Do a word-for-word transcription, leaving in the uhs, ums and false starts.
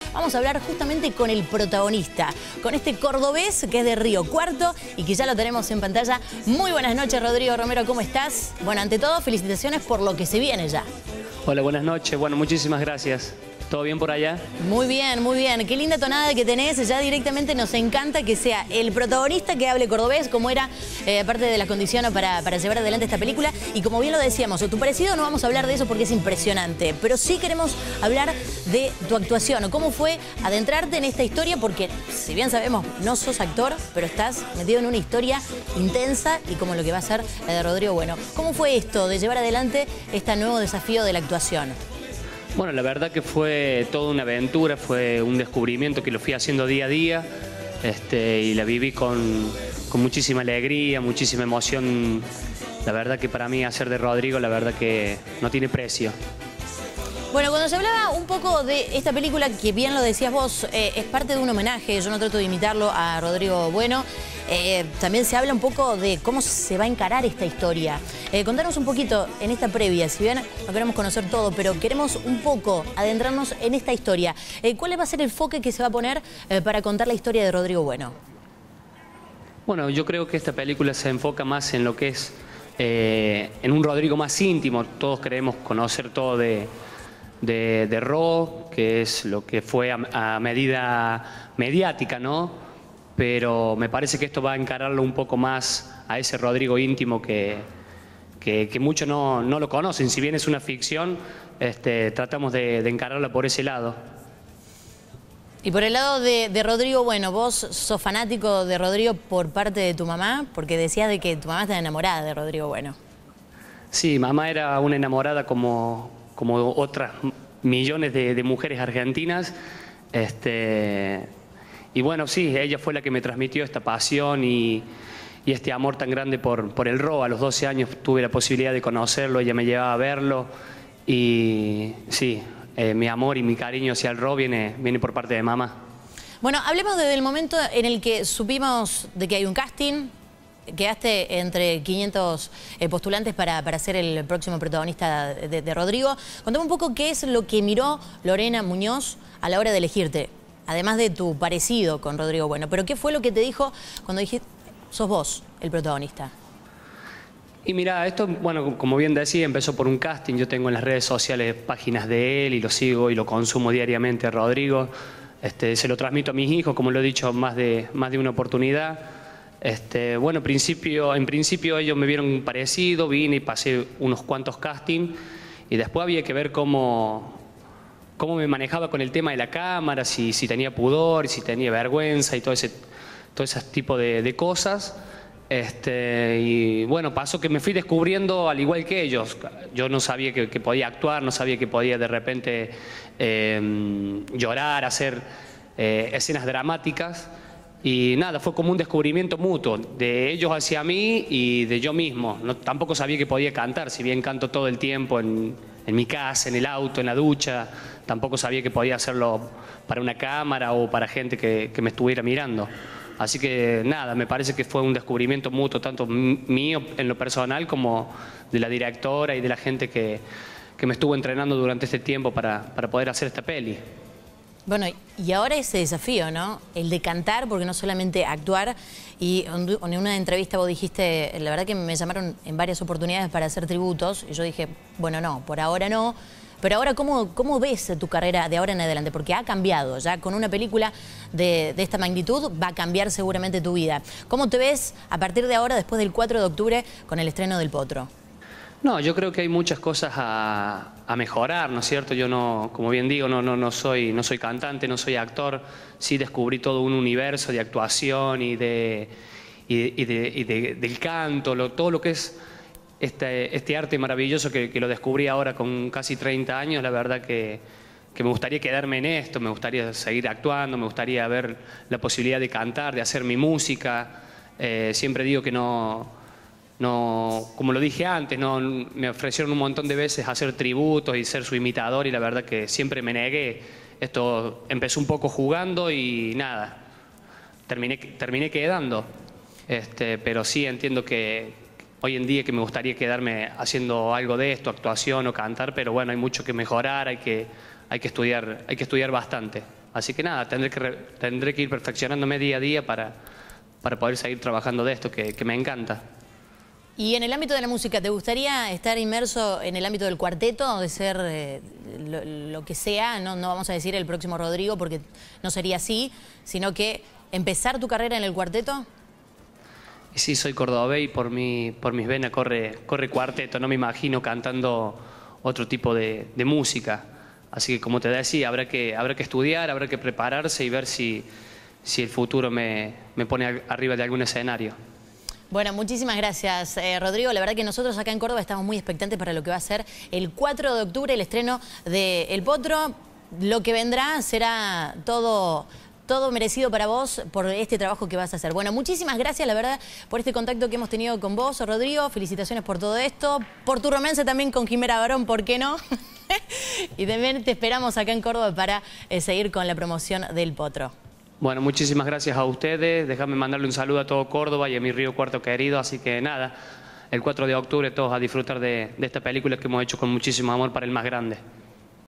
vamos a hablar justamente con el protagonista, con este cordobés que es de Río Cuarto y que ya lo tenemos en pantalla. Muy buenas noches, Rodrigo Romero, ¿cómo estás? Bueno, ante todo, felicitaciones por lo que se viene ya. Hola, buenas noches. Bueno, muchísimas gracias. ¿Todo bien por allá? Muy bien, muy bien. Qué linda tonada que tenés. Ya directamente nos encanta que sea el protagonista que hable cordobés, como era eh, parte de las condiciones para, para llevar adelante esta película. Y como bien lo decíamos, tu parecido no vamos a hablar de eso porque es impresionante, pero sí queremos hablar de tu actuación. ¿Cómo fue adentrarte en esta historia? Porque, si bien sabemos, no sos actor, pero estás metido en una historia intensa y como lo que va a ser la de Rodrigo Bueno. ¿Cómo fue esto de llevar adelante este nuevo desafío de la actuación? Bueno, la verdad que fue toda una aventura, fue un descubrimiento que lo fui haciendo día a día este, y la viví con, con muchísima alegría, muchísima emoción. La verdad que para mí hacer de Rodrigo, la verdad que no tiene precio. Bueno, cuando se hablaba un poco de esta película, que bien lo decías vos, eh, es parte de un homenaje, yo no trato de imitarlo a Rodrigo Bueno, eh, también se habla un poco de cómo se va a encarar esta historia. Eh, contanos un poquito en esta previa, si bien no queremos conocer todo, pero queremos un poco adentrarnos en esta historia. Eh, ¿Cuál va a ser el enfoque que se va a poner eh, para contar la historia de Rodrigo Bueno? Bueno, yo creo que esta película se enfoca más en lo que es, eh, en un Rodrigo más íntimo. Todos queremos conocer todo de... de, de Ro, que es lo que fue a, a medida mediática, ¿no? Pero me parece que esto va a encararlo un poco más a ese Rodrigo íntimo que, que, que muchos no, no lo conocen. Si bien es una ficción, este, tratamos de, de encararla por ese lado. Y por el lado de, de Rodrigo Bueno, vos sos fanático de Rodrigo por parte de tu mamá, porque decías de que tu mamá está enamorada de Rodrigo Bueno. Sí, mamá era una enamorada como... como otras millones de, de mujeres argentinas. Este, y bueno, sí, ella fue la que me transmitió esta pasión y, y este amor tan grande por, por el Ro. A los doce años tuve la posibilidad de conocerlo, ella me llevaba a verlo. Y sí, eh, mi amor y mi cariño hacia el Ro viene, viene por parte de mamá. Bueno, hablemos desde el momento en el que supimos de que hay un casting. Quedaste entre quinientos eh, postulantes para, para ser el próximo protagonista de, de Rodrigo. Contame un poco qué es lo que miró Lorena Muñoz a la hora de elegirte, además de tu parecido con Rodrigo Bueno. Pero ¿qué fue lo que te dijo cuando dijiste, sos vos el protagonista? Y mira, esto, bueno, como bien decía, empezó por un casting. Yo tengo en las redes sociales páginas de él y lo sigo y lo consumo diariamente a Rodrigo. Este, se lo transmito a mis hijos, como lo he dicho más de, más de una oportunidad. Este, bueno, principio, en principio ellos me vieron parecido, vine y pasé unos cuantos castings y después había que ver cómo, cómo me manejaba con el tema de la cámara, si, si tenía pudor, si tenía vergüenza y todo ese, todo ese tipo de, de cosas. Este, y bueno, pasó que me fui descubriendo al igual que ellos. Yo no sabía que, que podía actuar, no sabía que podía de repente eh, llorar, hacer eh, escenas dramáticas. Y nada, fue como un descubrimiento mutuo, de ellos hacia mí y de yo mismo. No, tampoco sabía que podía cantar, si bien canto todo el tiempo en, en mi casa, en el auto, en la ducha, tampoco sabía que podía hacerlo para una cámara o para gente que, que me estuviera mirando. Así que nada, me parece que fue un descubrimiento mutuo, tanto mío en lo personal como de la directora y de la gente que, que me estuvo entrenando durante este tiempo para, para poder hacer esta peli. Bueno, y ahora ese desafío, ¿no? El de cantar, porque no solamente actuar. Y en una entrevista vos dijiste, la verdad que me llamaron en varias oportunidades para hacer tributos. Y yo dije, bueno, no, por ahora no. Pero ahora, ¿cómo, cómo ves tu carrera de ahora en adelante? Porque ha cambiado, ya con una película de, de esta magnitud va a cambiar seguramente tu vida. ¿Cómo te ves a partir de ahora, después del cuatro de octubre, con el estreno del Potro? No, yo creo que hay muchas cosas a, a mejorar, ¿no es cierto? Yo no, como bien digo, no, no, no, soy, no soy cantante, no soy actor. Sí descubrí todo un universo de actuación y, de, y, y, de, y de, del canto, lo, todo lo que es este, este arte maravilloso que, que lo descubrí ahora con casi treinta años. La verdad que, que me gustaría quedarme en esto, me gustaría seguir actuando, me gustaría ver la posibilidad de cantar, de hacer mi música. Eh, siempre digo que no... No, como lo dije antes, no, me ofrecieron un montón de veces hacer tributos y ser su imitador y la verdad que siempre me negué. Esto empezó un poco jugando y nada, terminé, terminé quedando. Este, pero sí entiendo que hoy en día que me gustaría quedarme haciendo algo de esto, actuación o cantar, pero bueno, hay mucho que mejorar, hay que, hay que estudiar, hay que estudiar bastante. Así que nada, tendré que, re- tendré que ir perfeccionándome día a día para, para poder seguir trabajando de esto, que, que me encanta. Y en el ámbito de la música, ¿te gustaría estar inmerso en el ámbito del cuarteto, de ser eh, lo, lo que sea? No, no vamos a decir el próximo Rodrigo porque no sería así, sino que empezar tu carrera en el cuarteto. Y sí, soy cordobés y por, mi, por mis venas corre, corre cuarteto, no me imagino cantando otro tipo de, de música. Así que como te decía, habrá que, habrá que estudiar, habrá que prepararse y ver si, si el futuro me, me pone arriba de algún escenario. Bueno, muchísimas gracias, eh, Rodrigo. La verdad que nosotros acá en Córdoba estamos muy expectantes para lo que va a ser el cuatro de octubre, el estreno de El Potro. Lo que vendrá será todo, todo merecido para vos por este trabajo que vas a hacer. Bueno, muchísimas gracias, la verdad, por este contacto que hemos tenido con vos, Rodrigo. Felicitaciones por todo esto, por tu romance también con Jimena Barón, ¿por qué no? Y también te esperamos acá en Córdoba para eh, seguir con la promoción del Potro. Bueno, muchísimas gracias a ustedes. Déjame mandarle un saludo a todo Córdoba y a mi Río Cuarto querido. Así que nada, el cuatro de octubre todos a disfrutar de, de esta película que hemos hecho con muchísimo amor para el más grande.